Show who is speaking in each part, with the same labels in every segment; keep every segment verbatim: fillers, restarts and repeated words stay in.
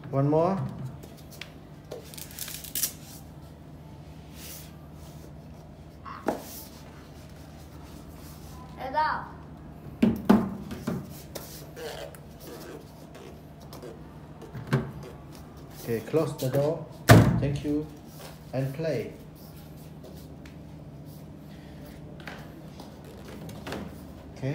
Speaker 1: One more. Okay, close the door. Thank you. And play. Okay.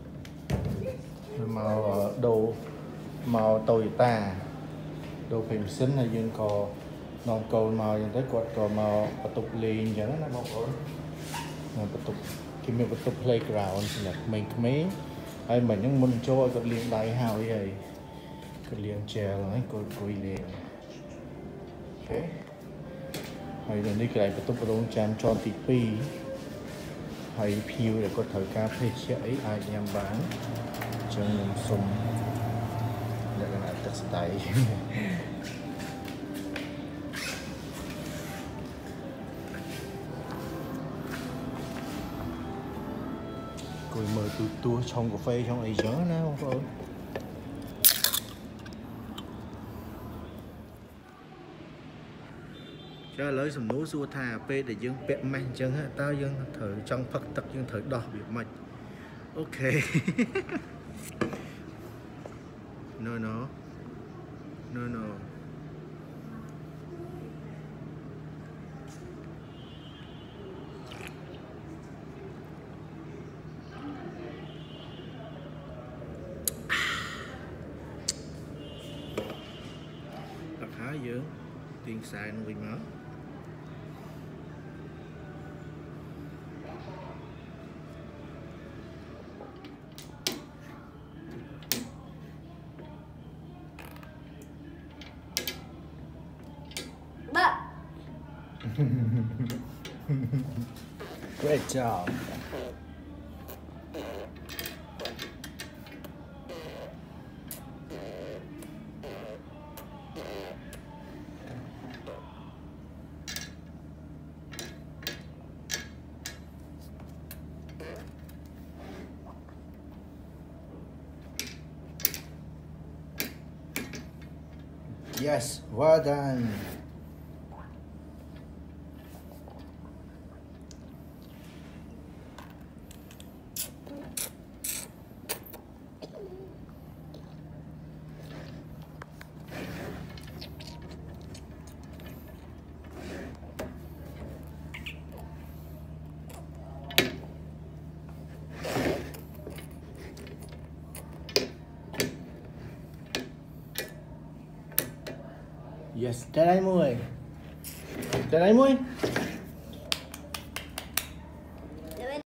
Speaker 1: Màu đồ màu Toyota đồ phim xinh là dương có non cầu màu dân tới quạt có màu bắt tục liền cho nó nó bọc ổn mà bắt tục khi mình bắt tục playground là mình mấy ai mà những mình cho có liền đại hào vậy có liền chè là có coi liền. Okហើយនៅនេះកន្លែងបន្ទប់រងចាំជាន់ទីពីរហើយភីវដែលគាត់ត្រូវការភេសជ្ជៈអីអាចញ៉ាំបានអញ្ចឹងខ្ញុំសុំលក្ខណៈទឹកស្តៃគួយមើលទូទួឆុងកាហ្វេឆុងអីចឹងណាបងប្អូនឥឡូវសំណួរសួរថាពេលដែលយើងពាក់ម៉េះអញ្ចឹងតើយើងត្រូវចង់ផឹកទឹកយើងត្រូវដោះវាមិនអូខេ no no no no ដាក់ហើយយើងទាញខ្សែនឹងវិញមក Great job. Yes, well done. Yes, trái đáy môi. Trái đáy môi.